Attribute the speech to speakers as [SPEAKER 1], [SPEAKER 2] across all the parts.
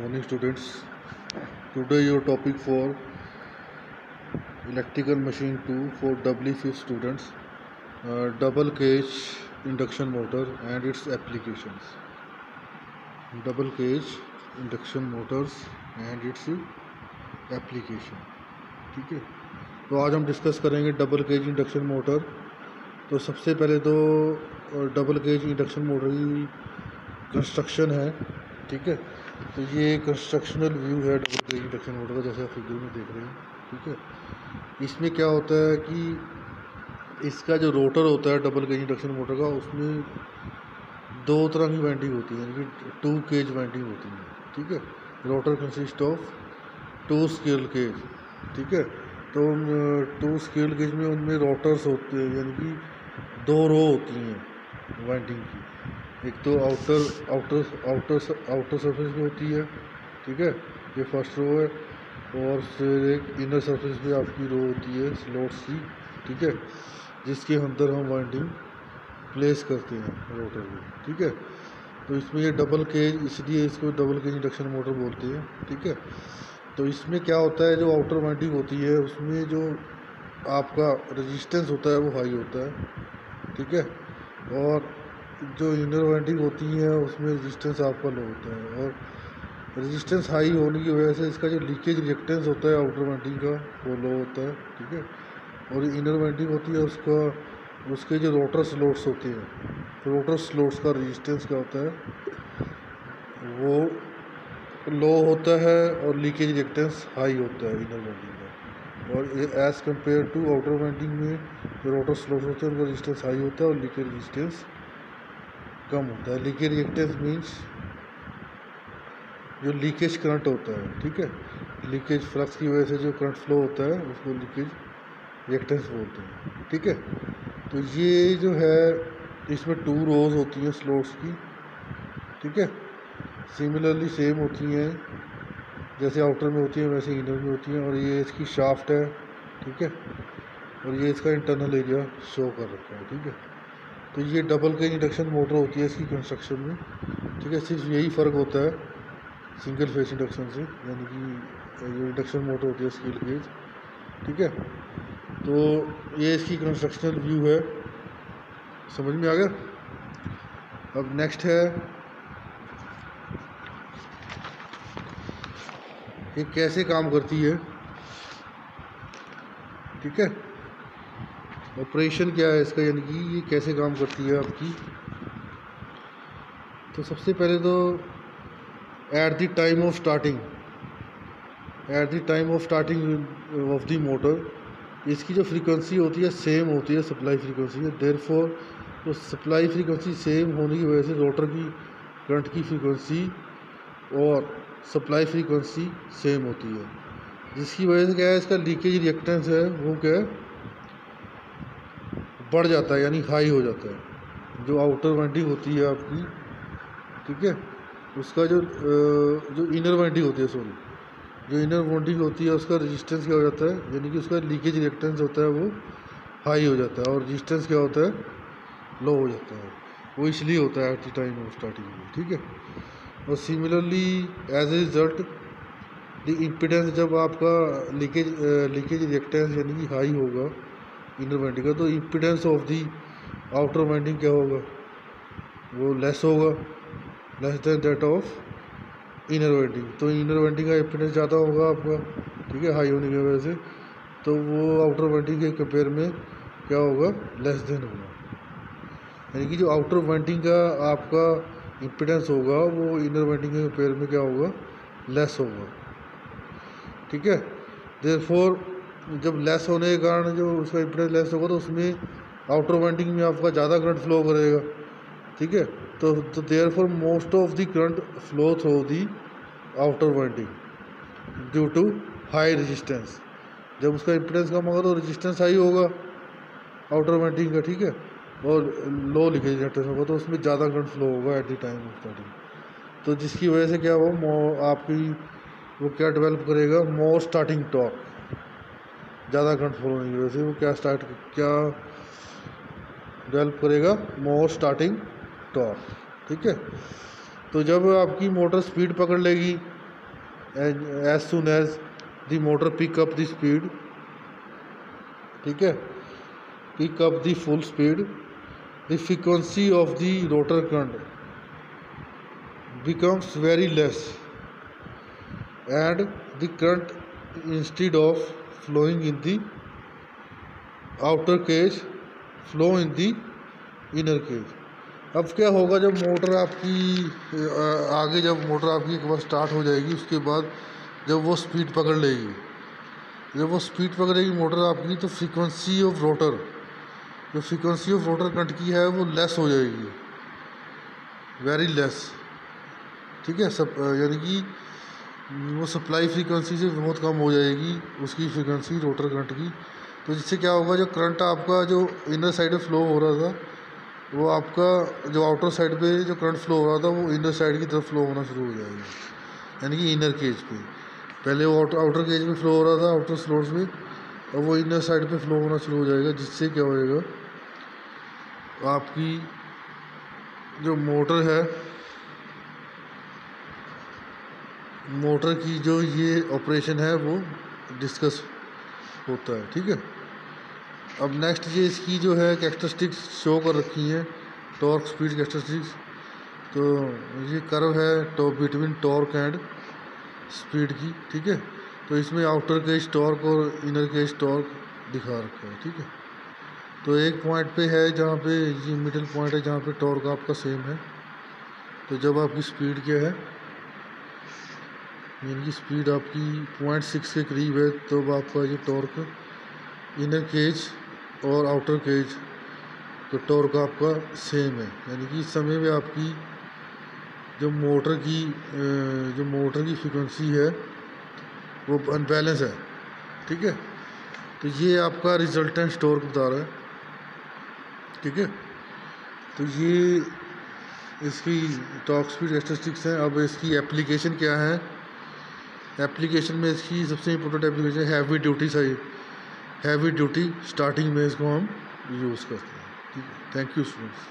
[SPEAKER 1] Morning students. Today your topic for electrical machine 2 for W5 students, double cage induction motor and its applications. Double cage induction motors and its application. ठीक है, तो आज हम discuss करेंगे double cage induction motor. तो सबसे पहले तो डबल केज इंडक्शन मोटर की कंस्ट्रक्शन है। ठीक है, तो ये कंस्ट्रक्शनल व्यू है डबल केज इंडक्शन मोटर का, जैसे आप फिगर में देख रहे हैं। ठीक है, इसमें क्या होता है कि इसका जो रोटर होता है डबल केज इंडक्शन मोटर का, उसमें दो तरह की वाइंडिंग होती है, यानी कि 2 केज वाइंडिंग होती है। ठीक है, rotor consist of 2 scale cage. ठीक है, तो 2 स्केल केज में उनमें रोटर्स होते हैं, यानी कि 2 रो होती हैं वाइंडिंग की। एक तो आउटर सरफेस पे होती है। ठीक है, ये फर्स्ट रो है, और फिर एक इनर सरफेस पे आपकी रो होती है स्लॉट्स की। ठीक है, जिसके अंदर हम वाइंडिंग प्लेस करते हैं रोटर में। ठीक है, तो इसमें ये डबल केज, इसलिए इसको डबल केज इंडक्शन मोटर बोलते हैं। ठीक है, तो इसमें क्या होता है, जो आउटर वाइंडिंग होती है उसमें जो आपका रेजिस्टेंस होता है वो हाई होता है। ठीक है, और जो इनर वाइंडिंग होती है उसमें रेजिस्टेंस आपका लो होता है, और रेजिस्टेंस हाई होने की वजह से इसका जो लीकेज रिएक्टेंस होता है आउटर वाइंडिंग का वो लो होता है। ठीक है, और इनर वाइंडिंग होती है उसके जो रोटर स्लॉट्स होते हैं, तो रोटर स्लॉट्स का रेजिस्टेंस क्या होता है, वो लो होता है, और लीकेज रिएक्टेंस हाई होता है इनर वाइंडिंग का। और as compare to outer winding में जो रोटर स्लॉट्स होते हैं उनका रेजिस्टेंस हाई होता है और लीकेज रेजिस्टेंस कम होता है। लीकेज रिएक्टेंस मीन्स जो लीकेज करंट होता है। ठीक है, लीकेज फ्लक्स की वजह से जो करंट फ्लो होता है उसको लीकेज रिएक्टेंस बोलते हैं। ठीक है, तो ये जो है इसमें 2 रोज होती हैं स्लॉट्स की। ठीक है, सिमिलरली सेम होती हैं, जैसे आउटर में होती है वैसे इनर में होती हैं, और ये इसकी शाफ्ट है। ठीक है, और ये इसका इंटरनल एरिया शो कर रखा है। ठीक है, तो ये डबल केज इंडक्शन मोटर होती है इसकी कंस्ट्रक्शन में। ठीक है, सिर्फ यही फ़र्क होता है सिंगल फेस इंडक्शन से, यानी कि जो इंडक्शन मोटर होती है स्केल केज। ठीक है, तो ये इसकी कंस्ट्रक्शनल व्यू है, समझ में आ गया। अब नेक्स्ट है ये कैसे काम करती है। ठीक है, ऑपरेशन क्या है इसका, यानी कि ये कैसे काम करती है आपकी। तो सबसे पहले तो at the time of starting of the motor, इसकी जो फ्रीक्वेंसी होती है सेम होती है सप्लाई फ्रीक्वेंसी है। देयरफॉर तो सप्लाई फ्रीक्वेंसी सेम होने की वजह से रोटर की करंट की फ्रीक्वेंसी और सप्लाई फ्रीक्वेंसी सेम होती है, जिसकी वजह से क्या है, इसका लीकेज रिएक्टेंस है वो क्या है, बढ़ जाता है, यानी हाई हो जाता है। जो आउटर वाइंडिंग होती है आपकी, ठीक है, उसका जो इनर वाइंडिंग होती है, जो इनर वाइंडिंग होती है उसका रेजिस्टेंस क्या हो जाता है, यानी कि उसका लीकेज रिएक्टेंस होता है वो हाई हो जाता है, और रेजिस्टेंस क्या होता है, लो हो जाता है। वो इसलिए होता है at the time of starting में। ठीक है, और similarly as a result the impedance, जब आपका लीकेज रिएक्टेंस यानी कि हाई होगा इनर वाइंडिंग का, तो impedance of the outer winding क्या होगा, वो लेस होगा, less than that of inner winding. तो इनर वाइंडिंग का इम्पिडेंस ज़्यादा होगा आपका, ठीक है, हाई होने की वजह से, तो वो आउटर वाइंडिंग के कंपेयर में क्या होगा, लेस देन होगा। यानी कि जो आउटर वाइंडिंग का आपका इम्पिडेंस होगा वो इनर वाइंडिंग के कंपेयर में क्या होगा, लेस होगा। ठीक है, देयरफॉर जब लेस होने के कारण जो उसका इम्पिडेंस लेस होगा, तो उसमें आउटर वाइंडिंग में आपका ज़्यादा करंट फ्लो करेगा। ठीक है, तो therefore most of the current flow through the outer winding due to high resistance. जब उसका इम्पिडेंस कम होगा तो रेजिस्टेंस हाई होगा आउटर वाइंडिंग का। ठीक है, और लो लीकेज रिएक्टेंस होगा तो उसमें ज़्यादा करंट फ्लो होगा at the time of starting. तो जिसकी वजह से क्या होगा, आपकी वो क्या डेवलप करेगा, मोर स्टार्टिंग टॉर्क। ज़्यादा करंट फ्लो होने की वजह से वो क्या डेवलप करेगा, मोर स्टार्टिंग टॉर्क। ठीक है, तो जब आपकी मोटर स्पीड पकड़ लेगी as soon as the motor pick up the speed, ठीक है, pick up the full speed, the frequency of the rotor current becomes very less, and the current, instead of flowing in the outer cage, flow in the inner cage. अब क्या होगा, जब motor आपकी आगे, जब motor आपकी एक बार start हो जाएगी, उसके बाद जब वो स्पीड पकड़ लेगी, जब वो स्पीड पकड़ेगी मोटर आपकी, तो फ्रीक्वेंसी ऑफ रोटर, जो फ्रीक्वेंसी ऑफ रोटर करंट की है वो लेस हो जाएगी, वेरी लेस, ठीक है। सब यानी कि वो सप्लाई फ्रीक्वेंसी से बहुत कम हो जाएगी उसकी फ्रीक्वेंसी रोटर करंट की। तो जिससे क्या होगा, जो करंट आपका जो इनर साइड में फ्लो हो रहा था, वो आपका जो आउटर साइड पे जो करंट फ्लो हो रहा था, वो इनर साइड की तरफ फ्लो होना शुरू हो जाएगा, यानी कि इनर केज पे। पहले वो आउटर केज में फ्लो हो रहा था, आउटर स्लोट्स में, और वो इनर साइड पे फ्लो होना शुरू हो जाएगा, जिससे क्या होएगा, आपकी जो मोटर है, मोटर की जो ये ऑपरेशन है वो डिस्कस होता है, ठीक है। अब नेक्स्ट ये इसकी जो है कैरेक्टरिस्टिक्स शो कर रखी हैं, टॉर्क स्पीड कैरेक्टरिस्टिक्स। तो ये कर्व है top between torque and speed की, ठीक है। तो इसमें आउटर केज टॉर्क और इनर केज टॉर्क दिखा रखा है, ठीक है। तो एक पॉइंट पे है जहाँ पे ये मिडिल पॉइंट है, जहाँ पे टॉर्क आपका सेम है। तो जब आपकी स्पीड क्या है, यानी कि स्पीड आपकी 0.6 के करीब है, तो आपका ये टॉर्क इनर केज और आउटर केज तो टॉर्क आपका सेम है, यानी कि इस समय में आपकी जो मोटर की फ्रीक्वेंसी है वो अनबैलेंस है, ठीक है। तो ये आपका रिजल्टेंट टॉर्क बता रहा है, ठीक है। तो ये इसकी टॉर्क स्पीड कैरेक्टरिस्टिक्स हैं। अब इसकी एप्लीकेशन क्या है, एप्लीकेशन में इसकी सबसे important application heavy duty starting में इसको हम यूज़ करते हैं, ठीक है। Thank you students.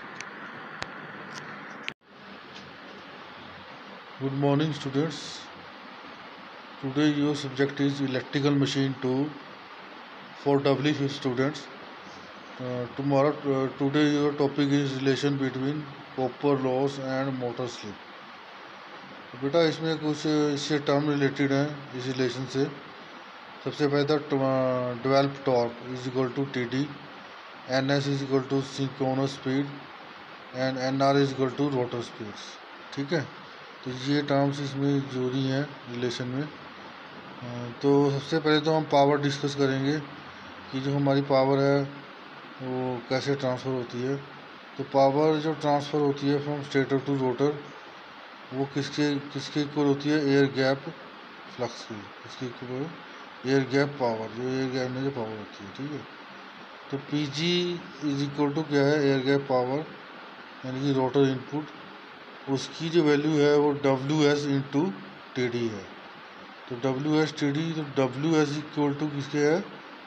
[SPEAKER 1] Good morning students, today your subject is electrical machine 2 for W students. Today your topic is relation between copper loss and motor slip. तो बेटा इसमें कुछ इससे टर्म रिलेटेड हैं इस रिलेशन से। सबसे पहले था develop torque is equal to TD, NS is equal to synchronous speed and NR is equal to rotor speeds, ठीक है। तो ये टर्म्स इसमें जरूरी हैं रिलेशन में। तो सबसे पहले तो हम पावर डिस्कस करेंगे कि जो हमारी पावर है वो कैसे ट्रांसफ़र होती है। तो पावर जो ट्रांसफ़र होती है फ्रॉम स्टेटर टू रोटर, वो किसके इक्वल होती है, एयर गैप फ्लक्स की। किसके इक्वल, एयर गैप पावर, जो एयर गैप में जो पावर होती है, ठीक है। तो PG इज इक्वल टू क्या है, एयर गैप पावर, यानी कि रोटर इनपुट, उसकी जो वैल्यू है वो WS इंटू TD है। तो WS TD, तो WS इक्वल टू किसके है,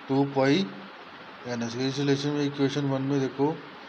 [SPEAKER 1] 2π/NS। इस रिलेशन में इक्वेशन 1 में देखो,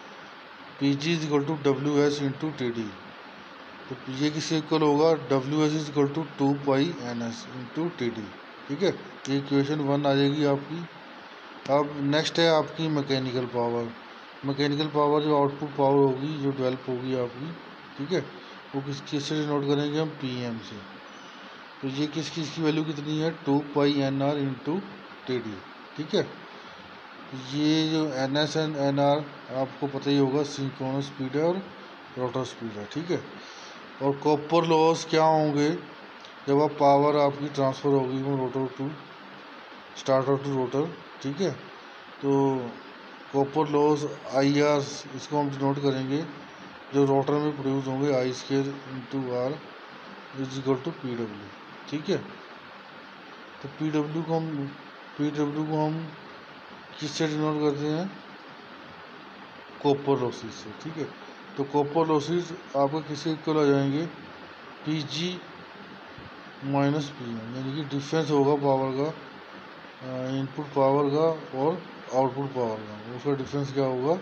[SPEAKER 1] PG is equal to WS into TD, तो ये किसके इक्वल होगा, WS is equal to 2π/NS into TD, ठीक है। ये इक्वेशन 1 आ जाएगी आपकी। अब नेक्स्ट है आपकी मैकेनिकल पावर। मैकेनिकल पावर जो आउटपुट पावर होगी, जो डेवलप होगी आपकी, ठीक है, वो किससे डिनोट करेंगे हम, PM से। तो ये किसकी वैल्यू कितनी है, 2π/NR इंटू TD, ठीक है। ये जो NS एंड NR आपको पता ही होगा, सिंक्रोनस स्पीड है और रोटर स्पीड है, ठीक है। और कॉपर लॉस क्या होंगे, जब आप पावर आपकी ट्रांसफ़र होगी वो rotor to starter to rotor, ठीक है। तो कॉपर लॉस IR, इसको हम डिनोट करेंगे, जो रोटर में प्रोड्यूस होंगे, I² into R is equal to PW, ठीक है। तो PW को हम किससे डिनोट करते हैं, कॉपर लॉसेस से, ठीक है। तो कॉपर लॉसेस आपका किसके इक्वल आ जाएंगे, PG माइनस PM, यानी कि डिफरेंस होगा पावर का, इनपुट पावर का और आउटपुट पावर का, उसका डिफरेंस क्या होगा,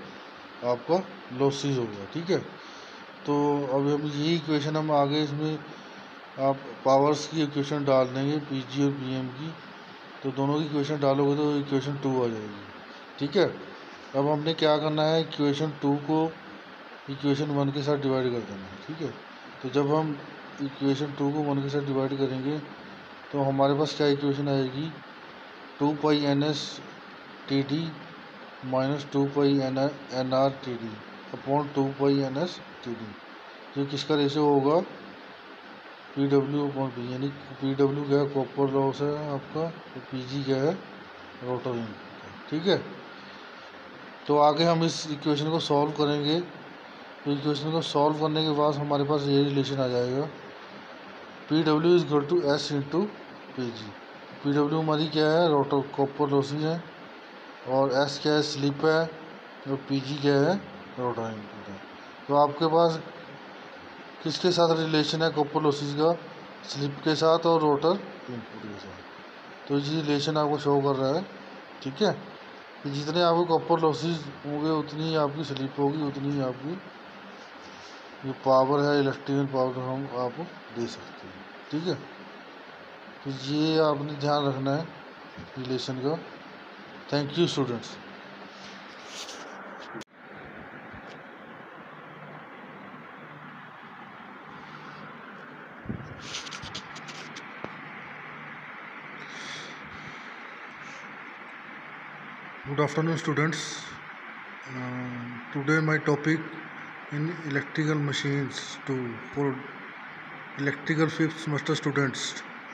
[SPEAKER 1] आपका लॉसेस होगा, ठीक है। तो अब हम यही इक्वेशन हम आगे इसमें आप पावर्स की इक्वेशन डाल देंगे पीजी और पीएम की, तो दोनों की इक्वेशन डालोगे तो इक्वेशन 2 आ जाएगी। ठीक है, अब हमने क्या करना है, इक्वेशन 2 को इक्वेशन 1 के साथ डिवाइड कर देना है। ठीक है, तो जब हम इक्वेशन 2 को 1 के साथ डिवाइड करेंगे तो हमारे पास क्या इक्वेशन आएगी, 2 pi N S T D minus 2 pi N R T D upon 2 pi N S T D, जो किसका रेशियो होगा, पी डब्ल्यू अपॉन पी, यानी पी डब्ल्यू क्या है, कॉपर लॉस है आपका, तो पी जी क्या है, रोटर इनपुट। ठीक है, तो आगे हम इस इक्वेशन को सॉल्व करेंगे। तो इक्वेशन को सॉल्व करने के बाद हमारे पास ये रिलेशन आ जाएगा, P W is equal to S into P G. P W हमारी क्या है, रोटर कॉपर लॉसेज है, और एस क्या है, स्लिप है, और पी जी क्या है, रोटर इनपुट है। तो आपके पास किसके साथ रिलेशन है कॉपर लॉसेज का, स्लिप के साथ और रोटर इनपुट के साथ। तो ये रिलेशन आपको शो कर रहा है। ठीक है, कि जितने आपके कॉपर लॉसेज होंगे उतनी ही आपकी स्लिप होगी, उतनी ही आपकी जो पावर है, इलेक्ट्रिकल पावर हम आप दे सकते हैं। ठीक है, तो ये आपने ध्यान रखना है रिलेशन का। Thank you students. Good afternoon students. Today my topic in electrical machines for electrical 5th semester students,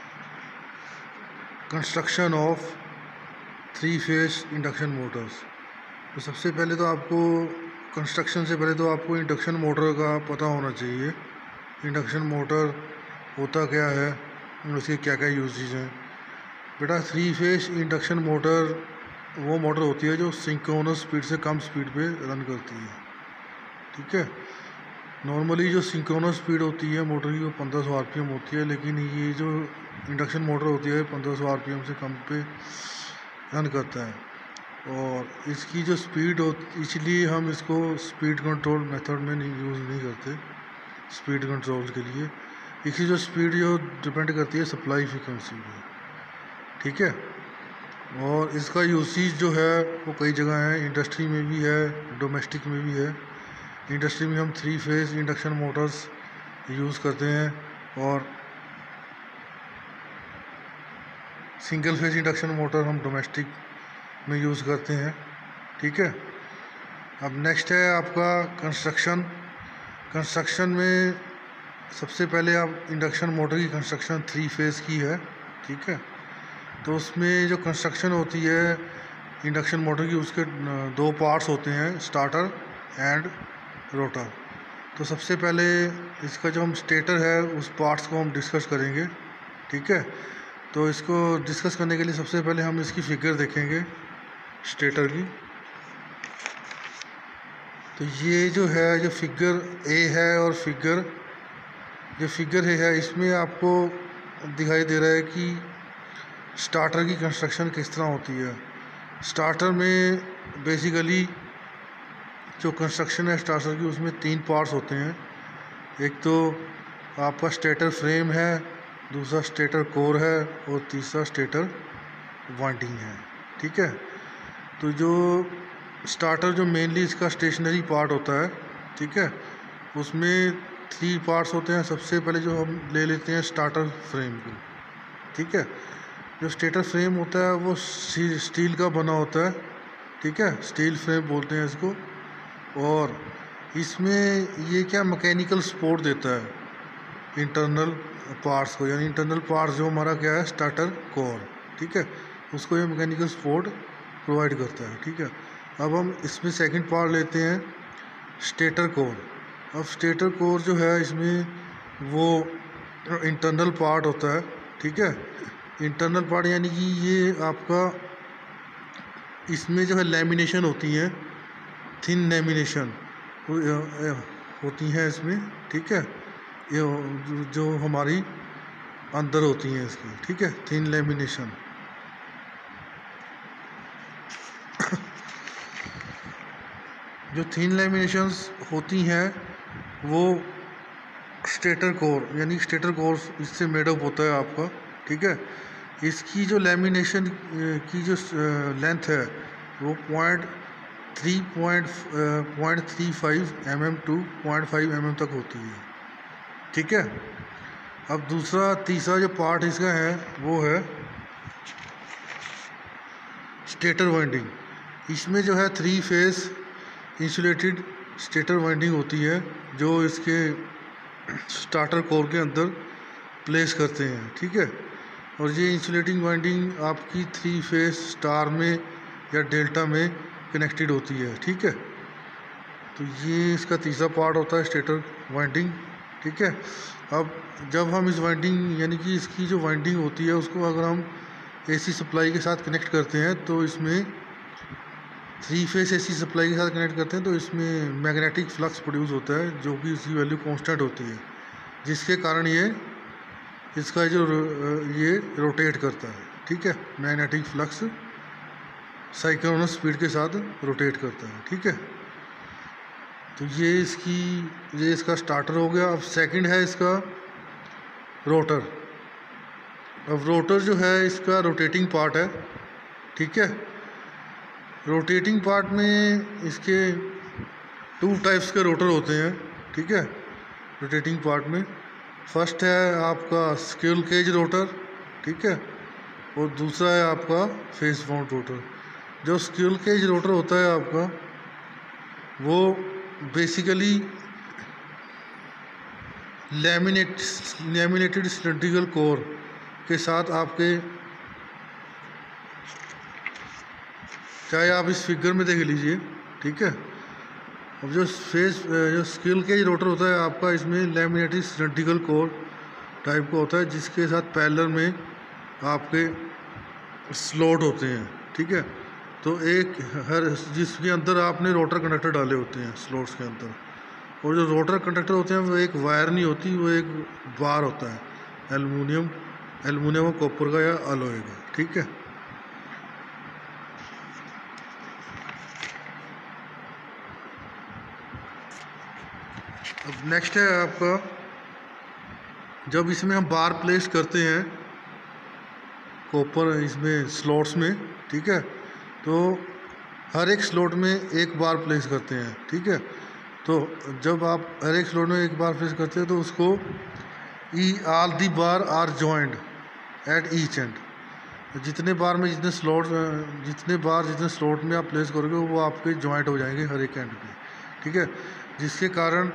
[SPEAKER 1] construction of 3-phase induction motors। तो सबसे पहले तो आपको कंस्ट्रक्शन से पहले तो आपको इंडक्शन मोटर का पता होना चाहिए। इंडक्शन मोटर होता क्या है, उसके क्या क्या यूजेज हैं। बेटा 3-phase इंडक्शन मोटर वो मोटर होती है जो सिंक्रोनस स्पीड से कम स्पीड पे रन करती है। ठीक है, नॉर्मली जो सिंक्रोनस स्पीड होती है मोटर की वो 1500 आरपीएम होती है, लेकिन ये जो इंडक्शन मोटर होती है 1500 आरपीएम से कम पे रन करता है। और इसकी जो स्पीड हो, इसलिए हम इसको स्पीड कंट्रोल मेथड में यूज़ नहीं करते स्पीड कंट्रोल के लिए। इसकी जो स्पीड जो डिपेंड करती है सप्लाई फ्रिक्वेंसी पे। ठीक है, और इसका यूसेज जो है वो कई जगह है, इंडस्ट्री में भी है, डोमेस्टिक में भी है। इंडस्ट्री में हम 3-phase इंडक्शन मोटर्स यूज़ करते हैं, और सिंगल फेज इंडक्शन मोटर हम डोमेस्टिक में यूज़ करते हैं। ठीक है, अब नेक्स्ट है आपका कंस्ट्रक्शन। कंस्ट्रक्शन में सबसे पहले आप इंडक्शन मोटर की कंस्ट्रक्शन 3-phase की है। ठीक है, तो उसमें जो कंस्ट्रक्शन होती है इंडक्शन मोटर की, उसके 2 पार्ट्स होते हैं, स्टार्टर एंड रोटर। तो सबसे पहले इसका जो हम स्टेटर है उस पार्ट्स को हम डिस्कस करेंगे। ठीक है, तो इसको डिस्कस करने के लिए सबसे पहले हम इसकी फिगर देखेंगे स्टेटर की। तो ये जो है, जो फिगर ए है और जो फिगर ए है, इसमें आपको दिखाई दे रहा है कि स्टार्टर की कंस्ट्रक्शन किस तरह होती है। स्टार्टर में बेसिकली जो कंस्ट्रक्शन है स्टार्टर की, उसमें 3 पार्ट्स होते हैं। एक तो आपका स्टेटर फ्रेम है, दूसरा स्टेटर कोर है, और तीसरा स्टेटर वाइंडिंग है। ठीक है, तो जो स्टार्टर जो मेनली इसका स्टेशनरी पार्ट होता है, ठीक है, उसमें 3 पार्ट्स होते हैं। सबसे पहले जो हम ले लेते हैं स्टार्टर फ्रेम को। ठीक है, जो स्टेटर फ्रेम होता है वो स्टील का बना होता है। ठीक है, स्टील फ्रेम बोलते हैं इसको। और इसमें ये क्या मैकेनिकल सपोर्ट देता है इंटरनल पार्ट्स को, यानी इंटरनल पार्ट्स जो हमारा क्या है स्टार्टर कोर। ठीक है, उसको ये मैकेनिकल सपोर्ट प्रोवाइड करता है। ठीक है, अब हम इसमें सेकंड पार्ट लेते हैं स्टेटर कोर। अब स्टेटर कोर जो है इसमें वो इंटरनल पार्ट होता है। ठीक है, इंटरनल पार्ट यानी कि ये आपका इसमें जो है लैमिनेशन होती है, थिन लैमिनेशन होती हैं इसमें। ठीक है, ये जो हमारी अंदर होती हैं इसकी। ठीक है, थिन लैमिनेशन। जो थिन लैमिनेशंस होती हैं वो स्टेटर कोर, यानी स्टेटर कोर इससे मेडअप होता है आपका, ठीक है। इसकी जो लैमिनेशन की जो लेंथ है वो 0.35 mm टू 0.5 mm तक होती है, ठीक है। अब तीसरा जो पार्ट इसका है वो है स्टेटर वाइंडिंग। इसमें जो है 3 फेस इंसुलेटेड स्टेटर वाइंडिंग होती है जो इसके स्टार्टर कोर के अंदर प्लेस करते हैं, ठीक है। और ये इंसुलेटिंग वाइंडिंग आपकी 3 फेस स्टार में या डेल्टा में कनेक्टेड होती है, ठीक है। तो ये इसका तीसरा पार्ट होता है स्टेटर वाइंडिंग, ठीक है। अब जब हम इस वाइंडिंग यानी कि इसकी जो वाइंडिंग होती है उसको अगर हम एसी सप्लाई के साथ कनेक्ट करते हैं तो इसमें 3 फेस एसी सप्लाई के साथ कनेक्ट करते हैं तो इसमें मैग्नेटिक फ्लक्स प्रोड्यूस होता है जो कि इसकी वैल्यू कांस्टेंट होती है, जिसके कारण इसका जो ये रोटेट करता है, ठीक है। मैग्नेटिक फ्लक्स साइक्लोनस स्पीड के साथ रोटेट करता है, ठीक है। तो ये इसका स्टार्टर हो गया। अब सेकंड है इसका रोटर। अब रोटर जो है इसका रोटेटिंग पार्ट है, ठीक है। रोटेटिंग पार्ट में इसके 2 टाइप्स के रोटर होते हैं, ठीक है। रोटेटिंग पार्ट में फर्स्ट है आपका स्क्विरल केज रोटर, ठीक है, और दूसरा है आपका फेस माउंट रोटर। जो स्क्विरल केज रोटर होता है आपका वो बेसिकली लैमिनेटेड सिलेंड्रिकल कोर के साथ आपके, चाहे आप इस फिगर में देख लीजिए, ठीक है। अब जो स्क्विरल केज रोटर होता है आपका, इसमें लैमिनेटेड सिलेंड्रिकल कोर टाइप का होता है जिसके साथ पैरेलल में आपके स्लॉट होते हैं, ठीक है। तो जिसके अंदर आपने रोटर कंडक्टर डाले होते हैं स्लॉट्स के अंदर, और जो रोटर कंडक्टर होते हैं वो एक वायर नहीं होती, वो एक बार होता है एल्युमिनियम और कॉपर का या अलॉय का, ठीक है। अब नेक्स्ट है आपका, जब इसमें हम बार प्लेस करते हैं कॉपर इसमें स्लॉट्स में, ठीक है, तो हर एक स्लॉट में एक बार प्लेस करते हैं, ठीक है। तो जब आप हर एक स्लॉट में एक बार प्लेस करते हैं तो उसको all the bar are joint at each end. जितने जितने स्लॉट में आप प्लेस करोगे वो आपके जॉइंट हो जाएंगे हर एक एंड पे, ठीक है। जिसके कारण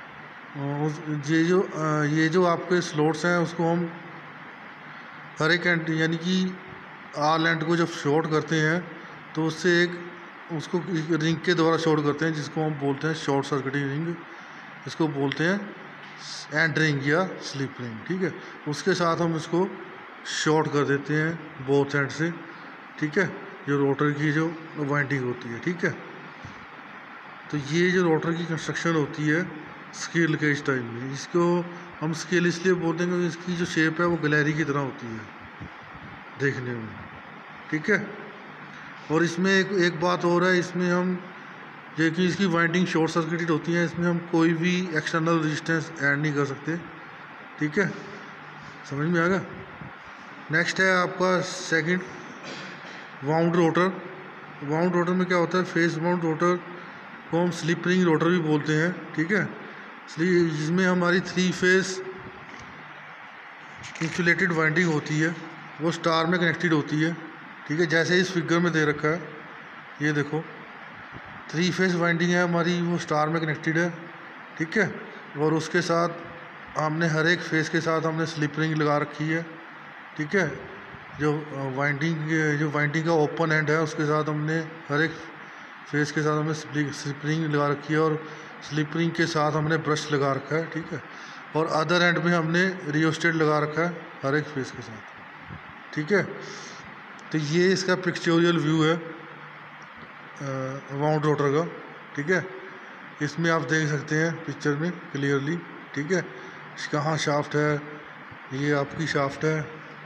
[SPEAKER 1] ये जो आपके स्लॉट्स हैं उसको हम हर एक एंड यानी कि आल एंड को जब शॉर्ट करते हैं तो उसको रिंग के द्वारा शॉर्ट करते हैं, जिसको हम बोलते हैं शॉर्ट सर्किटिंग रिंग, इसको बोलते हैं एंड रिंग या स्लिप रिंग, ठीक है। उसके साथ हम इसको शॉर्ट कर देते हैं बोथ एंड से, ठीक है, जो रोटर की जो वाइंडिंग होती है, ठीक है। तो ये जो रोटर की कंस्ट्रक्शन होती है स्क्विरल केज टाइप में, इसको हम स्केल इसलिए बोलते हैं क्योंकि इसकी जो शेप है वो गैलरी की तरह होती है देखने में, ठीक है। और इसमें एक बात और है, इसमें हम देखिए इसकी वाइंडिंग शॉर्ट सर्किटेड होती है, इसमें हम कोई भी एक्सटर्नल रेजिस्टेंस ऐड नहीं कर सकते, ठीक है। समझ में आ गया। नेक्स्ट है आपका second wound rotor. Wound rotor में क्या होता है, फेस माउंट रोटर को हम स्लिप रिंग रोटर भी बोलते हैं, ठीक है। इसमें हमारी 3 फेस इंसुलेटेड वाइंडिंग होती है, वो स्टार में कनेक्टेड होती है, ठीक है। जैसे इस फिगर में दे रखा है, ये देखो 3 फेस वाइंडिंग है हमारी, वो स्टार में कनेक्टेड है, ठीक है। और उसके साथ हमने हर एक फेस के साथ हमने स्लिप रिंग लगा रखी है, ठीक है। जो वाइंडिंग का ओपन एंड है उसके साथ हमने हर एक फेस के साथ हमने स्लिप रिंग लगा रखी है, और स्लिप रिंग के साथ हमने ब्रश लगा रखा है, ठीक है। और अदर एंड में हमने रियोस्टेट लगा रखा है हर एक फेस के साथ, ठीक है। तो ये इसका पिक्चोरियल व्यू है वाउंड रोटर का, ठीक है। इसमें आप देख सकते हैं पिक्चर में क्लियरली, ठीक है, कहाँ शाफ्ट है, ये आपकी शाफ्ट है,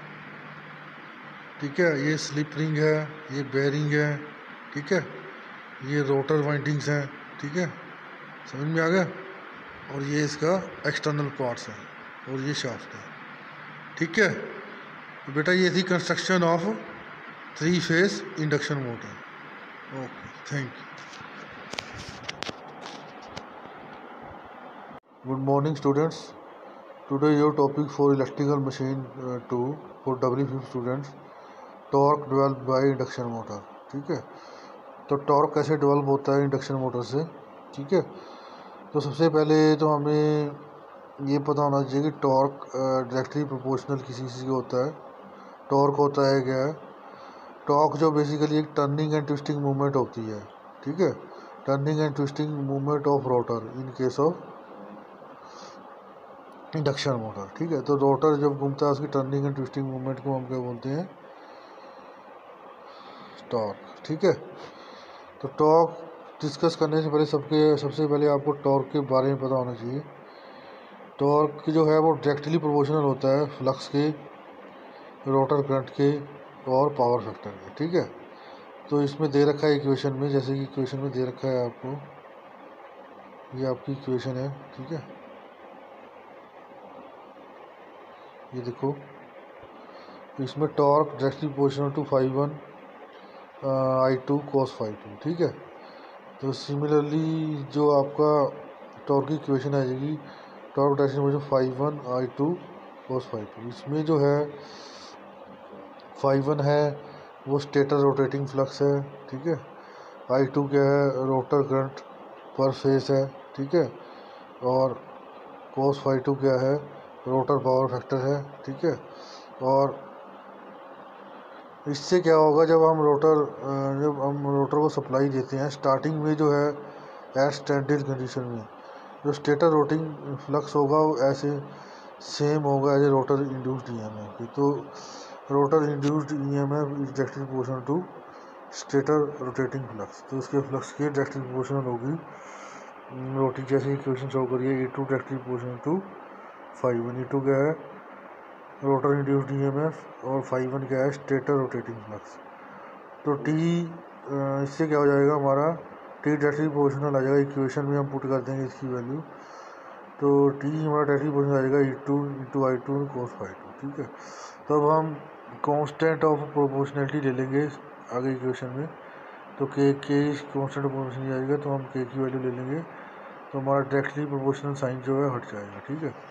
[SPEAKER 1] ठीक है, ये स्लिप रिंग है, ये बेयरिंग है, ठीक है, ये रोटर वाइंडिंग्स हैं, ठीक है। समझ में आ गया। और ये इसका एक्सटर्नल पार्ट्स है और ये शाफ्ट है। ठीक है, तो बेटा ये थी construction of 3 phase induction motor. Okay, thank you. Good morning students, today your topic for electrical machine 2 for W5 students, torque develop by induction motor. ठीक है, तो टॉर्क कैसे डेवलप होता है इंडक्शन मोटर से। ठीक है, तो सबसे पहले तो हमें ये पता होना चाहिए कि टॉर्क डायरेक्टली प्रोपोर्शनल किसी चीज़ का होता है। टॉर्क होता है क्या है, टॉर्क जो बेसिकली एक टर्निंग एंड ट्विस्टिंग मूवमेंट होती है। ठीक है, turning and twisting movement of rotor in case of induction motor. ठीक है, तो रोटर जब घूमता है उसकी टर्निंग एंड ट्विस्टिंग मूवमेंट को हम क्या बोलते हैं, टॉर्क। ठीक है, तो टॉर्क डिस्कस करने से पहले सबसे पहले आपको टॉर्क के बारे में पता होना चाहिए। टॉर्क जो है वो डायरेक्टली प्रोपोर्शनल होता है फ्लक्स के, रोटर करंट के और पावर फैक्टर के। ठीक है, तो इसमें दे रखा है इक्वेशन में, जैसे कि इक्वेशन में दे रखा है आपको, ये आपकी इक्वेशन है। ठीक है, ये देखो, इसमें torque directly proportional to ∅1 I2 cos ∅2। ठीक है, तो सिमिलरली जो आपका टॉर्क की इक्वेशन आ जाएगी, torque directly proportional ∅1 I2 cos ∅2। इसमें जो है ∅1 है वो स्टेटर रोटेटिंग फ्लक्स है। ठीक है, I2 क्या है, रोटर करंट पर फेस है। ठीक है, और cos ∅2 क्या है, रोटर पावर फैक्टर है। ठीक है, और इससे क्या होगा, जब हम रोटर को सप्लाई देते हैं स्टार्टिंग में जो है एट स्टैंडर्ड कंडीशन में, जो स्टेटर रोटिंग फ्लक्स होगा वो ऐसे सेम होगा as a rotor induced EMF की। तो rotor induced EMF is directly proportional to stator rotating flux, तो उसके फ्लक्स की डायरेक्टली प्रोपोर्शनल होगी रोटी, जैसे इक्वेशन शो करिए, E2 directly proportional to ∅1। E2 क्या है, रोटर इंड्यूस्ड ईएमएफ, और ∅1 क्या है, स्टेटर रोटेटिंग फ्लक्स। तो T इससे क्या हो जाएगा हमारा, T डायरेक्टली प्रोपोर्शनल आ जाएगा, इक्वेशन में हम पुट कर देंगे इसकी वैल्यू, तो T हमारा डायरेक्टली प्रोपोर्शनल आ जाएगा E2 इंटू I2 cos ∅2। ठीक है, तो अब हम कांस्टेंट ऑफ प्रोपोर्शनलिटी ले लेंगे आगे इक्वेशन में, तो K कांस्टेंट ऑफ प्रोपोर्शनलिटी आ जाएगा, तो हम K की वैल्यू ले लेंगे, तो हमारा डायरेक्टली प्रोपोर्शनल साइन जो है हट जाएगा। ठीक है,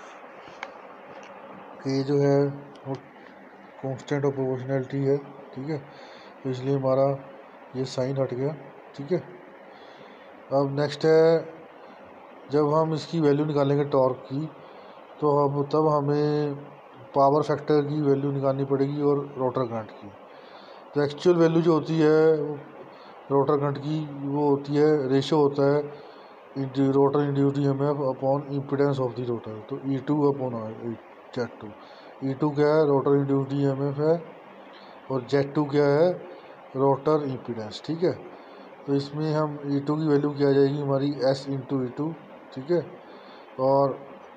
[SPEAKER 1] K जो है वो कांस्टेंट ऑफ प्रोपोर्शनलिटी है। ठीक है, तो इसलिए हमारा ये साइन हट गया। ठीक है, अब नेक्स्ट है, जब हम इसकी वैल्यू निकालेंगे टॉर्क की, तो अब तब हमें पावर फैक्टर की वैल्यू निकालनी पड़ेगी और रोटर करंट की। तो एक्चुअल वैल्यू जो होती है रोटर करंट की, वो होती है, रेशो होता है rotor induced EMF upon impedance of the rotor, तो E2 अपॉन Z2। E2 क्या है, रोटर इंड्यूस्ड ईएमएफ है, और Z2 क्या है, रोटर इम्पीडेंस। ठीक है, तो इसमें हम E2 की वैल्यू क्या आ जाएगी हमारी, S इंटू E2। ठीक है, और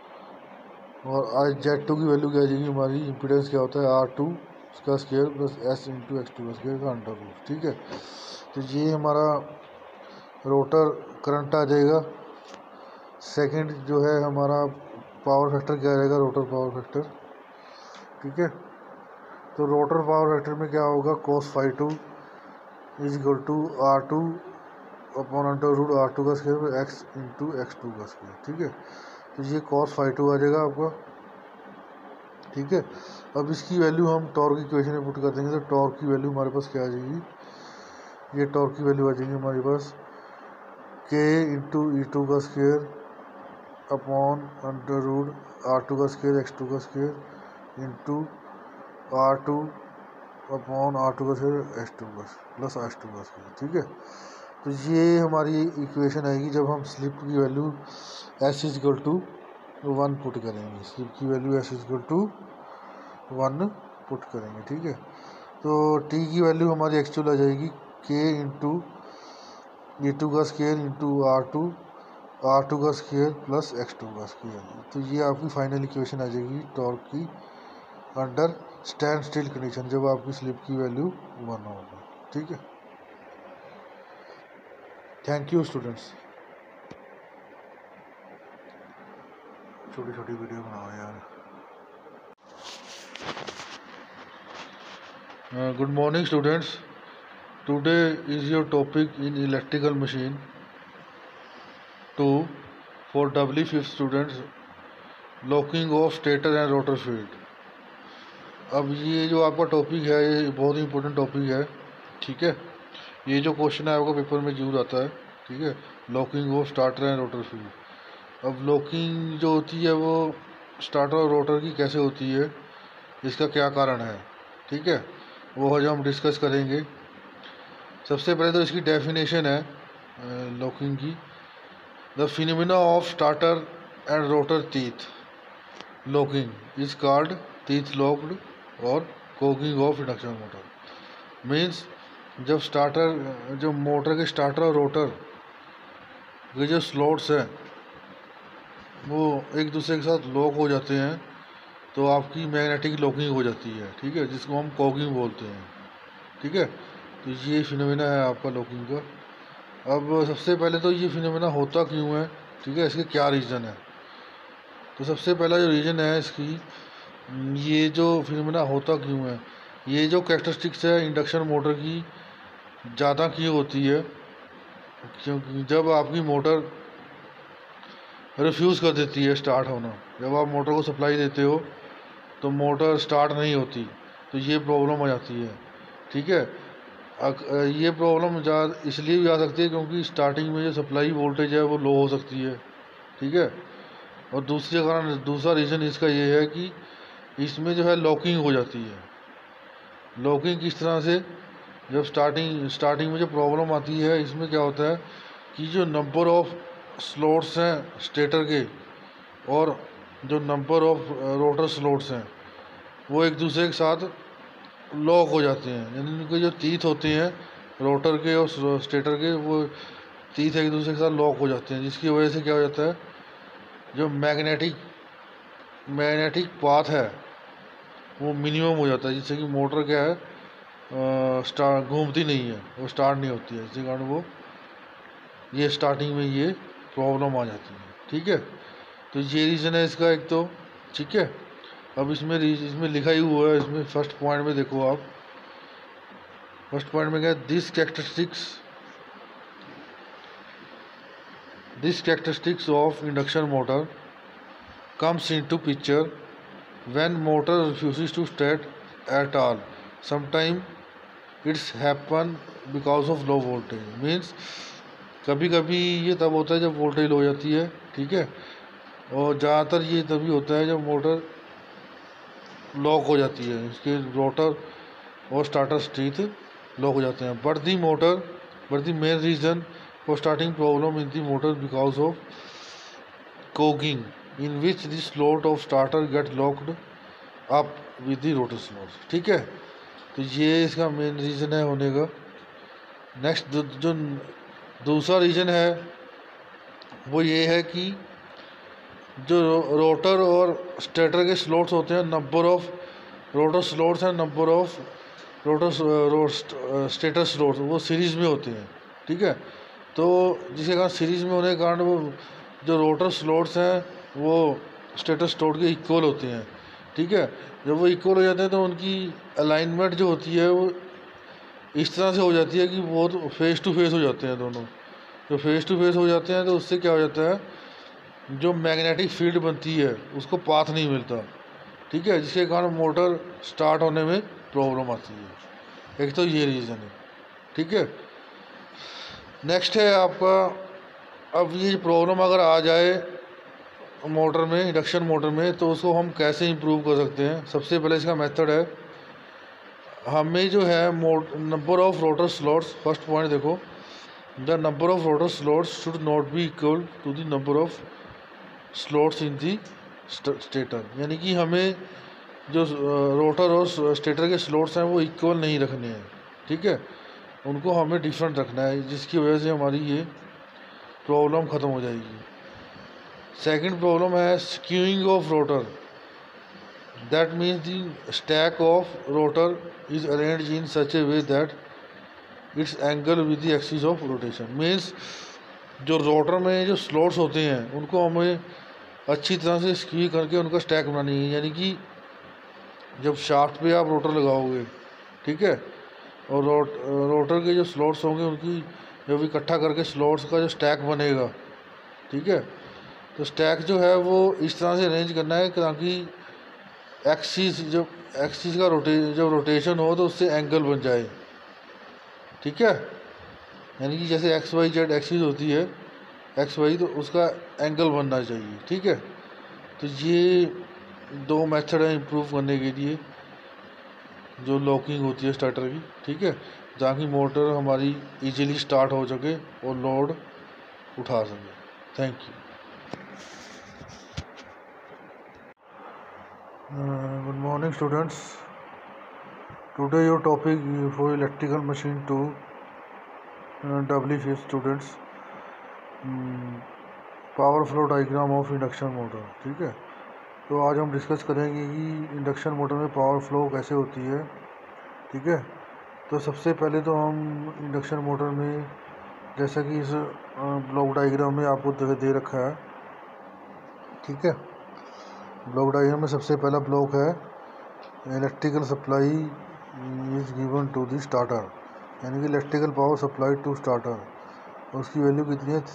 [SPEAKER 1] Z2 की वैल्यू क्या आ जाएगी हमारी, इम्पीडेंस क्या होता है, R2 का square plus S into X2 का स्क्वायर का अंडर रूट। ठीक है, तो ये हमारा रोटर करंट आ जाएगा। सेकंड जो है हमारा पावर फैक्टर क्या रहेगा, रोटर पावर फैक्टर। ठीक है, तो रोटर पावर फैक्टर में क्या होगा, cos ∅2 is equal to R2 upon under root R2 का स्क्वायर X इंटू X2 का स्क्वायर। ठीक है, तो ये cos ∅2 आ जाएगा आपका। ठीक है, अब इसकी वैल्यू हम टॉर्क इक्वेशन में पुट कर देंगे, तो टॉर्क की वैल्यू हमारे पास क्या आ जाएगी, ये टॉर्क की वैल्यू आ जाएगी हमारे पास K इंटू E2 का square upon under root R2 का स्क्वायर X2 का square into R2 upon R2 का स्क्वायर X2 का प्लस X2 का स्क्वायर। ठीक है, तो ये हमारी इक्वेशन आएगी जब हम स्लिप की value S is equal to 1 put करेंगे, स्लिप की value S is equal to 1 put करेंगे। ठीक है, तो T की वैल्यू हमारी एक्चुअल आ जाएगी K इंटू E2 का स्क्वायर इंटू R2 का स्क्वायर प्लस X2 का स्क्वायर। तो ये आपकी फाइनल इक्वेशन आ जाएगी टॉर्क की अंडर स्टैंड स्टिल कंडीशन, जब आपकी स्लिप की वैल्यू 1 होगी। ठीक है, थैंक यू स्टूडेंट्स। छोटी छोटी वीडियो बनाओ यार। Good morning students, today is your topic in electrical machine 2 for W5 students, locking of stator and rotor field. अब ये जो आपका टॉपिक है ये बहुत इंपॉर्टेंट टॉपिक है, ठीक है। ये जो क्वेश्चन है आपका पेपर में यूज आता है, ठीक है, locking of starter and rotor field. अब लॉकिंग जो होती है वो स्टार्टर और रोटर की कैसे होती है, इसका क्या कारण है, ठीक है, वो आज हम डिस्कस करेंगे। सबसे पहले तो इसकी डेफिनेशन है लॉकिंग की। The phenomena of starter and rotor teeth locking is called teeth locked और cogging of induction motor. Means जब स्टार्टर, जो मोटर के स्टार्टर और रोटर के जो स्लॉट्स हैं वो एक दूसरे के साथ लॉक हो जाते हैं तो आपकी मैग्नेटिक लॉकिंग हो जाती है, ठीक है, जिसको हम कोकिंग बोलते हैं, ठीक है। तो ये फिनोमेना है आपका लॉकिंग का। अब सबसे पहले तो ये फिनोमेना होता क्यों है, ठीक है, इसके क्या रीज़न है। तो सबसे पहला जो रीज़न है इसकी, ये जो फिनोमेना होता क्यों है, ये जो कैरेक्टरिस्टिक्स है इंडक्शन मोटर की ज़्यादा की होती है, क्योंकि जब आपकी मोटर रिफ्यूज़ कर देती है स्टार्ट होना, जब आप मोटर को सप्लाई देते हो तो मोटर स्टार्ट नहीं होती, तो ये प्रॉब्लम आ जाती है, ठीक है। ये प्रॉब्लम इसलिए भी आ सकती है क्योंकि स्टार्टिंग में जो सप्लाई वोल्टेज है वो लो हो सकती है, ठीक है। और दूसरा रीज़न इसका ये है कि इसमें जो है लॉकिंग हो जाती है। लॉकिंग किस तरह से, जब स्टार्टिंग में जो प्रॉब्लम आती है इसमें क्या होता है कि जो नंबर ऑफ स्लॉट्स हैं स्टेटर के और जो नंबर ऑफ रोटर स्लॉट्स हैं वो एक दूसरे के साथ लॉक हो जाते हैं, यानी उनके जो टीथ होते हैं रोटर के और स्टेटर के, वो टीथ एक दूसरे के साथ लॉक हो जाते हैं, जिसकी वजह से क्या हो जाता है, जो मैग्नेटिक पाथ है वो मिनिमम हो जाता है, जिससे कि मोटर क्या है स्टार्ट घूमती नहीं है, वो स्टार्ट नहीं होती है, इसी कारण वो ये स्टार्टिंग में ये प्रॉब्लम आ जाती है, ठीक है। तो ये रीज़न है इसका एक तो, ठीक है। अब इसमें लिखा ही हुआ है, इसमें फर्स्ट पॉइंट में देखो आप, फर्स्ट पॉइंट में क्या, this characteristics of induction motor comes into picture when motor refuses to start at all. Sometimes it's happen because of low voltage. Means कभी कभी ये तब होता है जब वोल्टेज लो हो जाती है, ठीक है, और ज़्यादातर ये तभी होता है जब मोटर लॉक हो जाती है, इसके रोटर और स्टार्टर टीथ लॉक हो जाते हैं। But the main reason for starting problem in the motor because of cogging in which the slot of starter get locked up with the rotor slots, ठीक है। तो ये इसका मेन रीज़न है होने का। नेक्स्ट जो दूसरा रीज़न है वो ये है कि जो रोटर और स्टेटर के स्लॉट्स होते हैं, नंबर ऑफ रोटर स्लॉट्स हैं, नंबर ऑफ स्टेटर स्लॉट्स वो सीरीज़ में होते हैं, ठीक है। तो जिसके कारण सीरीज़ में होने के कारण वो जो रोटर स्लॉट्स हैं वो स्टेटर स्लॉट के इक्वल होते हैं, ठीक है। जब वो इक्वल हो जाते हैं तो उनकी अलाइनमेंट जो होती है वो इस तरह से हो जाती है कि वो तो फेस टू फेस हो जाते हैं दोनों। जो फेस टू फेस हो जाते हैं तो उससे क्या हो जाता है, जो मैग्नेटिक फील्ड बनती है उसको पाथ नहीं मिलता, ठीक है, जिसके कारण मोटर स्टार्ट होने में प्रॉब्लम आती है। एक तो ये रीज़न है, ठीक है। नेक्स्ट है आपका, अब ये प्रॉब्लम अगर आ जाए मोटर में, इंडक्शन मोटर में, तो उसको हम कैसे इम्प्रूव कर सकते हैं। सबसे पहले इसका मेथड है, हमें जो है number of rotor slots, first point देखो, the number of rotor slots should not be equal to the number of slots in the stator. यानी कि हमें जो रोटर और स्टेटर के स्लॉट्स हैं वो इक्वल नहीं रखने हैं, ठीक है, उनको हमें डिफरेंट रखना है, जिसकी वजह से हमारी ये प्रॉब्लम ख़त्म हो जाएगी। सेकंड प्रॉब्लम है skewing of rotor, that means the stack of rotor is arranged in such a way that its angle with the axis of rotation. Means जो रोटर में जो स्लॉट्स होते हैं उनको हमें अच्छी तरह से स्क्वी करके उनका स्टैक बनानी है, यानी कि जब शाफ्ट पे आप रोटर लगाओगे, ठीक है, और रोटर के जो स्लॉट्स होंगे उनकी जब इकट्ठा करके स्लॉट्स का जो स्टैक बनेगा, ठीक है, तो स्टैक जो है वो इस तरह से अरेंज करना है ताकि एक्सिस का जब रोटेशन हो तो उससे एंगल बन जाए, ठीक है, यानी कि जैसे एक्स वाई जेड एक्सिस होती है एक्स वाई, तो उसका एंगल बनना चाहिए, ठीक है। तो ये दो मेथड है इम्प्रूव करने के लिए जो लॉकिंग होती है स्टार्टर की, ठीक है, ताकि मोटर हमारी इजीली स्टार्ट हो सके और लोड उठा सके। Thank you. Good morning students, today your topic for electrical machine two W5 students, power flow diagram of induction motor, ठीक है। तो आज हम डिस्कस करेंगे कि इंडक्शन मोटर में पावर फ्लो कैसे होती है, ठीक है। तो सबसे पहले तो हम इंडक्शन मोटर में, जैसा कि इस ब्लॉक डायग्राम में आपको दे रखा है, ठीक है। ब्लॉक डायग्राम में सबसे पहला ब्लॉक है electrical supply is given to the starter, यानी कि electrical power supply to starter, उसकी वैल्यू कितनी है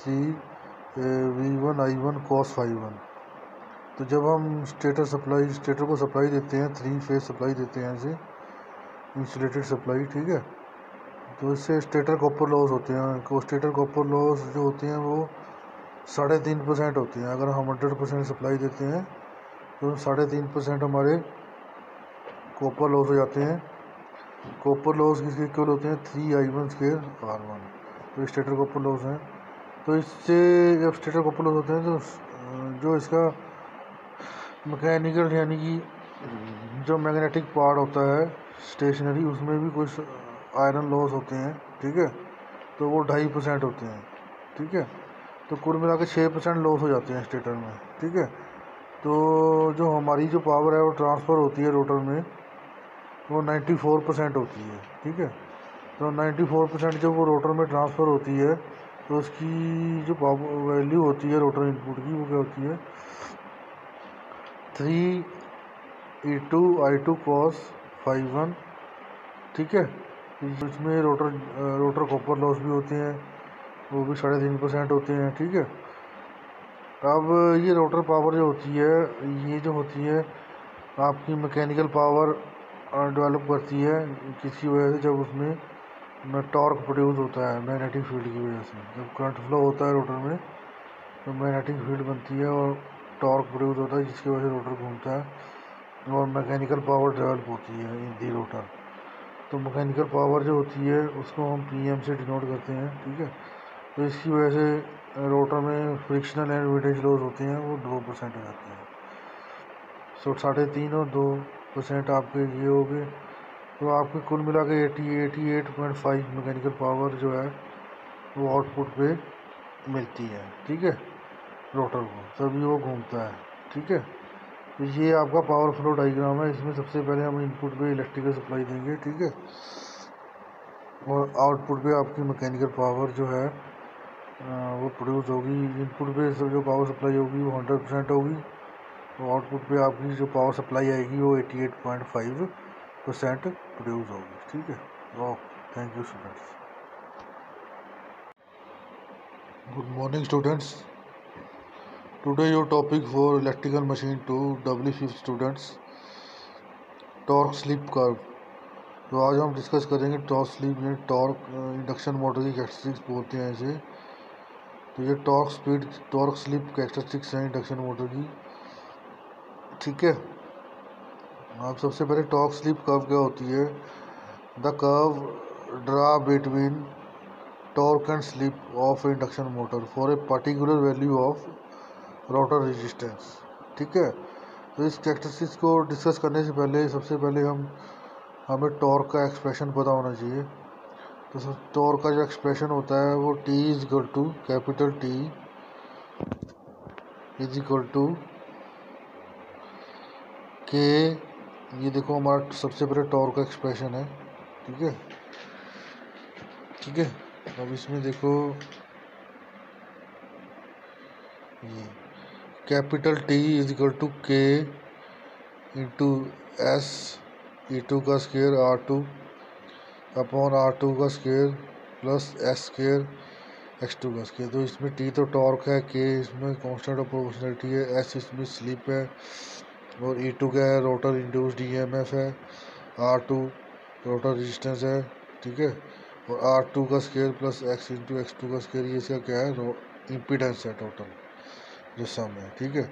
[SPEAKER 1] 3V1I1 cos ∅1। तो जब हम स्टेटर को सप्लाई देते हैं, 3 फेज सप्लाई देते हैं इसे, इंसुलेटेड सप्लाई, ठीक है, तो इससे स्टेटर कॉपर लॉस होते हैं। स्टेटर कॉपर लॉस जो होते हैं वो 3.5% होते हैं। अगर हम 100% सप्लाई देते हैं तो 3.5% हमारे कॉपर लॉस हो जाते हैं। कॉपर लॉस किसके इक्वल होते हैं 3I1² R1, तो स्टेटर कॉपर लॉस हैं। तो इससे जब स्टेटर कॉपर लॉस होते हैं तो जो इसका मैकेनिकल, यानी कि जो मैग्नेटिक पार्ट होता है स्टेशनरी, उसमें भी कुछ आयरन लॉस होते हैं, ठीक है, तो वो 2.5% होते हैं, ठीक है। तो कुल मिला के 6% लॉस हो जाते हैं स्टेटर में, ठीक है। तो जो हमारी जो पावर है वो ट्रांसफ़र होती है रोटर में, वो 94% होती है, ठीक है। तो 94% जब वो रोटर में ट्रांसफ़र होती है तो उसकी जो वैल्यू होती है रोटर इनपुट की, वो क्या होती है 3E2I2 cos ∅1, ठीक है। इसमें रोटर कॉपर लॉस भी होते हैं, वो भी 3.5% होते हैं, ठीक है। अब ये रोटर पावर जो होती है, ये जो होती है आपकी मैकेनिकल पावर डेवलप करती है किसी वजह से, जब उसमें टॉर्क प्रोड्यूस होता है मैग्नेटिक फील्ड की वजह से। जब करंट फ्लो होता है रोटर में तो मैग्नेटिक फील्ड बनती है और टॉर्क प्रोड्यूस होता है, जिसकी वजह से रोटर घूमता है और मैकेनिकल पावर डेवलप होती है इन दी रोटर। तो मैकेनिकल पावर जो होती है उसको हम PM से डिनोट करते हैं, ठीक है। तो इसकी वजह से रोटर में फ्रिक्शनल एंड वेटेज लॉस होते हैं, वो 2% हो जाते हैं। सो 3.5 और 2% आपके ये हो गए, तो आपके कुल मिला के 88.5 मैकेनिकल पावर जो है वो आउटपुट पे मिलती है, ठीक है, रोटर को, तभी वो घूमता है, ठीक है। तो ये आपका पावर फ्लो डायग्राम है। इसमें सबसे पहले हम इनपुट पे इलेक्ट्रिकल सप्लाई देंगे, ठीक है, और आउटपुट पे आपकी मैकेनिकल पावर जो है वो प्रोड्यूस होगी। इनपुट पे जो पावर सप्लाई होगी वो 100% होगी, तो आउटपुट पे आपकी जो पावर सप्लाई आएगी वो 88.5% प्रोड्यूस होगी, ठीक है। Okay, thank you students. Good morning students, today your topic for electrical machine two W5 students, torque slip curve. तो आज हम डिस्कस करेंगे टॉर्क स्लिप में टॉर्क इंडक्शन मोटर की कैरेक्टरिस्टिक्स बोलते हैं इसे। तो ये टॉर्क स्लिप कैरेक्टरिस्टिक्स हैं इंडक्शन मोटर की, ठीक है। आप सबसे पहले टॉर्क स्लिप कर्व क्या होती है, the curve draw between torque and slip of induction motor for a particular value of rotor resistance, ठीक है। तो इस कैरेक्टरिस्टिक्स को डिस्कस करने से पहले सबसे पहले हमें टॉर्क का एक्सप्रेशन पता होना चाहिए। तो टॉर्क का जो एक्सप्रेशन होता है वो T is equal to capital T is equal to K, ये देखो हमारा सबसे पहले टॉर्क का एक्सप्रेशन है, ठीक है, ठीक है। अब इसमें देखो ये capital T is equal to K into S E2 का स्क्वायर R2 अपॉन R2 का square plus S square x2 का स्क्वायर। तो इसमें टी तो टॉर्क है, के इसमें कांस्टेंट ऑफ प्रोपोर्शनलिटी है, एस इसमें स्लिप है और E2 क्या है, रोटर इंड्यूस्ड EMF है, R2 रोटर रेजिस्टेंस है, ठीक है, और R2 का square plus x into x2 का स्क्वायर, ये इसका क्या है, इम्पीडेंस है टोटल जो सम है, ठीक है।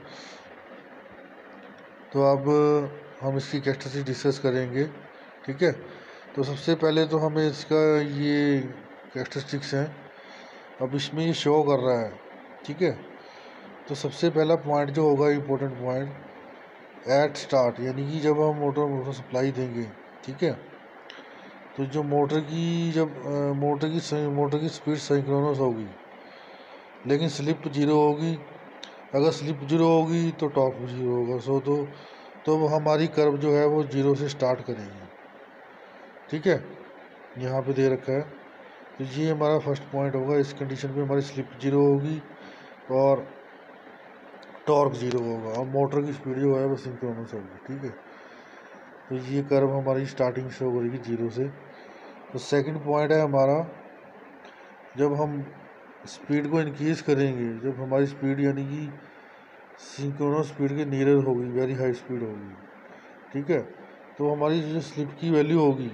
[SPEAKER 1] तो अब हम इसकी कैरेक्टरिस्टिक डिस्कस करेंगे, ठीक है। तो सबसे पहले तो हमें इसका ये कैरेक्टरिस्टिक्स हैं, अब इसमें ये शो कर रहा है, ठीक है। तो सबसे पहला पॉइंट जो होगा इम्पोर्टेंट पॉइंट एट स्टार्ट, यानी कि जब हम मोटर सप्लाई देंगे, ठीक है, तो जो मोटर की स्पीड सिंक्रोनस होगी लेकिन स्लिप जीरो होगी। अगर स्लिप जीरो होगी तो टॉर्क भी जीरो होगा। तो हमारी कर्व जो है वो जीरो से स्टार्ट करेगी, ठीक है, यहाँ पे दे रखा है। तो ये हमारा फर्स्ट पॉइंट होगा। इस कंडीशन पे हमारी स्लिप जीरो होगी और टॉर्क जीरो होगा और मोटर की स्पीड जो है वो सिंक्रोनस होगी, ठीक है। तो ये कर्व हमारी स्टार्टिंग शो करेगी जीरो से। तो सेकंड पॉइंट है हमारा, जब हम स्पीड को इंक्रीज करेंगे, जब हमारी स्पीड यानी कि सिंक्रोनस स्पीड के नियर होगी, वेरी हाई स्पीड होगी, ठीक है, तो हमारी जो स्लिप की वैल्यू होगी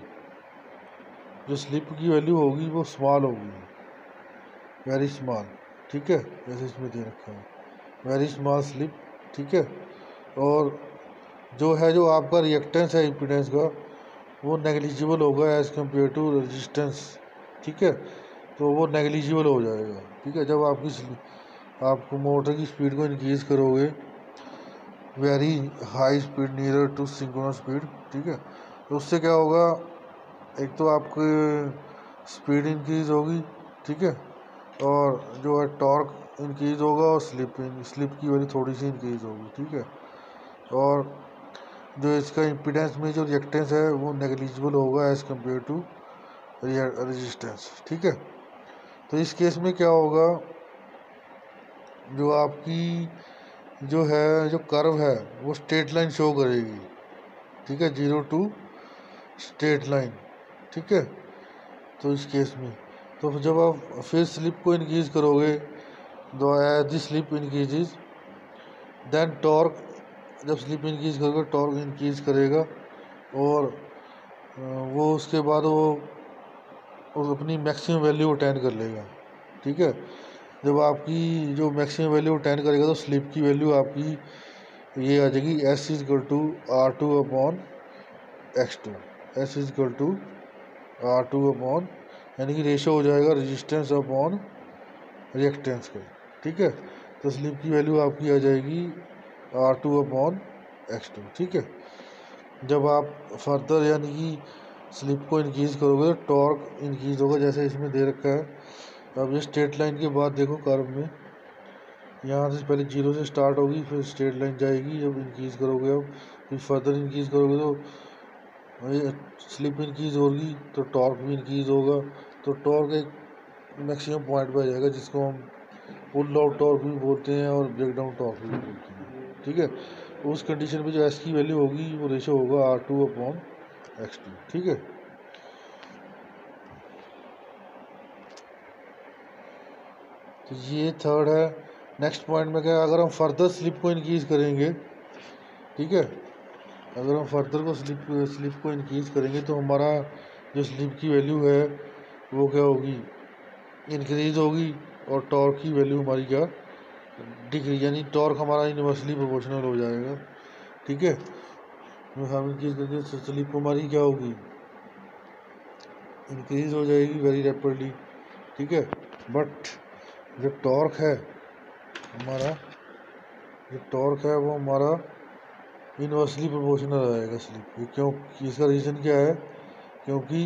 [SPEAKER 1] वो स्मॉल होगी, वेरी स्मॉल, ठीक है, जैसे इसमें दे रखा है वेरी स्मॉल स्लिप, ठीक है। और जो आपका रिएक्टेंस है इम्पीडेंस का वो नेग्लिजिबल होगा एज कम्पेयर टू रेजिस्टेंस, ठीक है, तो वो नेग्लिजिबल हो जाएगा, ठीक है। जब आपको मोटर की स्पीड को इंक्रीज करोगे very high speed near to synchronous speed, ठीक है, तो उससे क्या होगा, एक तो आपकी स्पीड इंक्रीज होगी, ठीक है, और जो है टॉर्क इंक्रीज होगा और स्लिप की वैल्यू थोड़ी सी इंक्रीज होगी, ठीक है, और जो इसका इम्पीडेंस में जो रिएक्टेंस है वो नेग्लिजिबल होगा एज कम्पेयर टू रेजिस्टेंस, ठीक है। तो इस केस में क्या होगा, जो आपकी जो कर्व है वो स्ट्रेट लाइन शो करेगी, ठीक है, जीरो टू स्ट्रेट लाइन, ठीक है। तो इस केस में तो जब आप फिर स्लिप को इंक्रीज करोगे, दो as the slip increases then torque, जब स्लिप इंक्रीज करोगे टॉर्क इंक्रीज करेगा और वो उसके बाद वो अपनी मैक्सिमम वैल्यू अटेन कर लेगा, ठीक है। जब आपकी जो मैक्सिमम वैल्यू अटेन करेगा तो स्लिप की वैल्यू आपकी ये आ जाएगी S is equal to R2 upon x2, S is equal to R2 upon, यानी कि रेशो हो जाएगा रेजिस्टेंस अपॉन रिएक्टेंस का, ठीक है। तो स्लिप की वैल्यू आपकी आ जाएगी R2 अपॉन x2, ठीक है। जब आप फर्दर यानी कि स्लिप को इंक्रीज करोगे तो टॉर्क इंक्रीज होगा, जैसे इसमें दे रखा है। अब ये स्ट्रेट लाइन के बाद देखो कर्व में, यहाँ से पहले जीरो से स्टार्ट होगी फिर स्ट्रेट लाइन जाएगी, जब इंक्रीज करोगे अब फिर फर्दर इंक्रीज करोगे तो स्लिप इंक्रीज होगी तो टॉर्क भी इंक्रीज होगा। तो टॉर्क एक मैक्सिमम पॉइंट पर आ जाएगा जिसको हम पुल आउट टॉर्क भी बोलते हैं और ब्रेक डाउन टॉर्क भी बोलते हैं, ठीक है। उस कंडीशन में जो एस की वैल्यू होगी वो रेशो होगा R2 अपॉन x2, ठीक है। तो ये थर्ड है। नेक्स्ट पॉइंट में क्या है, अगर हम फर्दर स्लिप को इंक्रीज करेंगे, ठीक है, अगर हम फर्दर को स्लिप को इंक्रीज करेंगे तो हमारा जो स्लिप की वैल्यू है वो क्या होगी, इंक्रीज होगी और टॉर्क की वैल्यू हमारी क्या डिक्रीज, यानी टॉर्क हमारा इनवर्सली प्रोपोर्शनल हो जाएगा, ठीक है। हम इंक्रीज करके स्लिप हमारी क्या होगी, इंक्रीज हो जाएगी वेरी रैपिडली, ठीक है। बट जो टॉर्क है वो हमारा इनवर्सली प्रोपोर्शनल आएगा स्लिप की। क्यों, इसका रीज़न क्या है, क्योंकि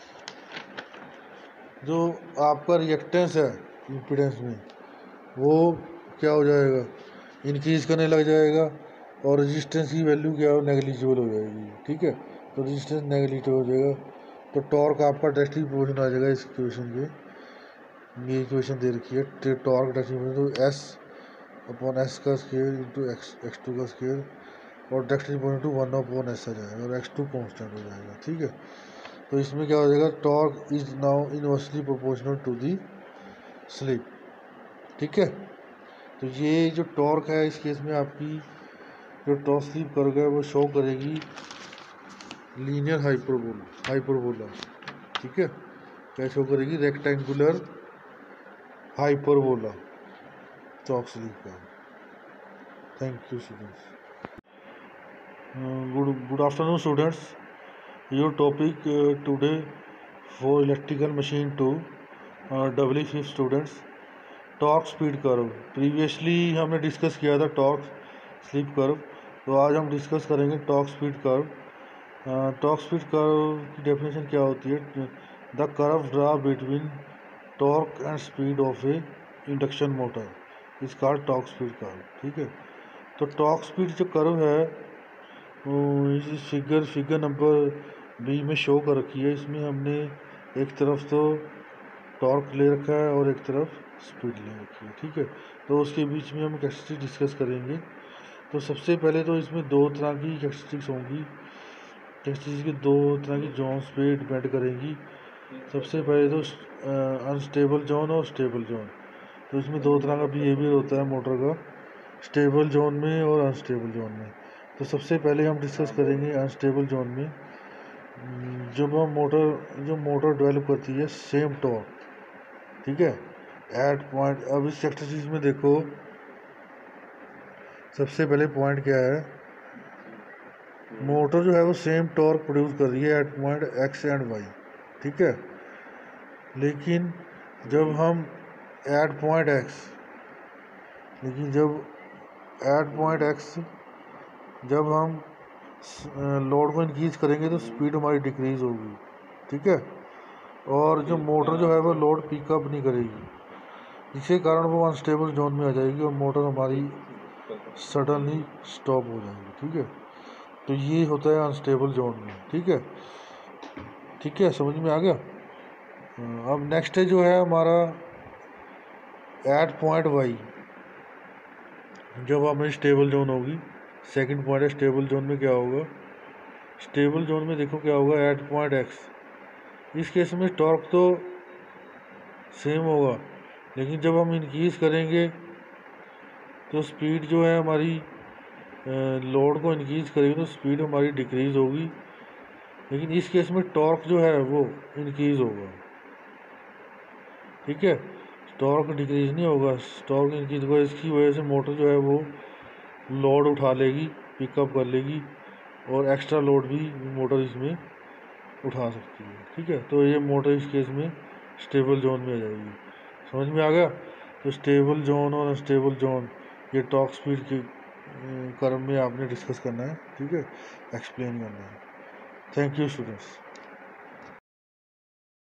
[SPEAKER 1] जो आपका रिएक्टेंस है इम्पीडेंस में वो क्या हो जाएगा, इंक्रीज करने लग जाएगा और रेजिस्टेंस की वैल्यू क्या हो, नेग्लिजिबल हो जाएगी, ठीक है। तो रेजिस्टेंस नेग्लिजिबल हो जाएगा तो टॉर्क आपका डायरेक्टली प्रोपोर्शनल आ जाएगा इस इक्वेशन के। ये इक्वेशन दे रखी है टॉर्क डायरेक्टली तो एस अपॉन एस का स्केयर इंटू एक्स2 का स्केयर और डेक्स इक्वल टू 1 अपॉन एस आ जाएगा और x2 कांस्टेंट हो जाएगा। ठीक है, तो इसमें क्या हो जाएगा, torque is now inversely proportional to the slip. ठीक है, तो ये जो टॉर्क है इस केस में आपकी जो टॉर्क स्लिप कर्व है वो शो करेगी लीनियर हाइपरबोला। ठीक है, क्या शो करेगी, रेक्टेंगुलर हाइपरबोला टॉर्क स्लिप का। Thank you students. Good afternoon students. Your topic today for electrical machine 2 W5 students, torque speed curve. Previously हमने डिस्कस किया था टॉर्क स्लिप कर्व, तो आज हम डिस्कस करेंगे torque speed curve. Torque speed curve की definition क्या होती है, the curve draw between torque and speed of a induction motor is called torque speed curve. ठीक है, तो टॉर्क स्पीड जो कर्व है इस फिगर नंबर बी में शो कर रखी है। इसमें हमने एक तरफ तो टॉर्क ले रखा है और एक तरफ स्पीड ले रखी है। ठीक है, तो उसके बीच में हम कैरेक्टरिस्टिक डिस्कस करेंगे। तो सबसे पहले तो इसमें दो तरह की कैरेक्टरिस्टिक्स होंगी, कैरेक्टरिस्टिक्स की दो तरह की जोन्स पे डिपेंड करेंगी। सबसे पहले तो अनस्टेबल जोन और स्टेबल जोन। तो इसमें दो तरह का बिहेवियर होता है मोटर का, स्टेबल जोन में और अनस्टेबल जोन में। तो सबसे पहले हम डिस्कस करेंगे अनस्टेबल जोन में, जब हम मोटर डेवलप करती है सेम टॉर्क। ठीक है, एट पॉइंट, अब इस कैरेक्टरिस्टिक्स में देखो सबसे पहले पॉइंट क्या है, मोटर जो है वो सेम टॉर्क प्रोड्यूस कर रही है at point X and Y. ठीक है, लेकिन जब हम एट पॉइंट एक्स जब हम लोड को इंक्रीज करेंगे तो स्पीड हमारी डिक्रीज होगी। ठीक है, और जो मोटर जो है वो लोड पिकअप नहीं करेगी, जिसके कारण वो अनस्टेबल जोन में आ जाएगी और मोटर हमारी सडनली स्टॉप हो जाएगी। ठीक है, तो ये होता है अनस्टेबल जोन में। ठीक है, समझ में आ गया। अब नेक्स्ट जो है हमारा एट पॉइंट वाई, जब हमें स्टेबल जोन होगी, सेकंड पॉइंट है स्टेबल जोन में क्या होगा, स्टेबल जोन में देखो क्या होगा, एट पॉइंट एक्स। इस केस में टॉर्क तो सेम होगा, लेकिन जब हम इंक्रीज करेंगे तो स्पीड जो है हमारी लोड को इंक्रीज करेंगे तो स्पीड हमारी डिक्रीज होगी, लेकिन इस केस में टॉर्क जो है वो इंक्रीज होगा। ठीक है, टॉर्क डिक्रीज नहीं होगा, टॉर्क इंक्रीज होगा। इसकी वजह से मोटर जो है वो लोड उठा लेगी, पिकअप कर लेगी और एक्स्ट्रा लोड भी मोटर इसमें उठा सकती है। ठीक है, तो ये मोटर इस केस में स्टेबल जोन में आ जाएगी। समझ में आ गया। तो स्टेबल जोन और अनस्टेबल जोन ये टॉर्क स्पीड के कर्व में आपने डिस्कस करना है। ठीक है, एक्सप्लेन करना है। Thank you students.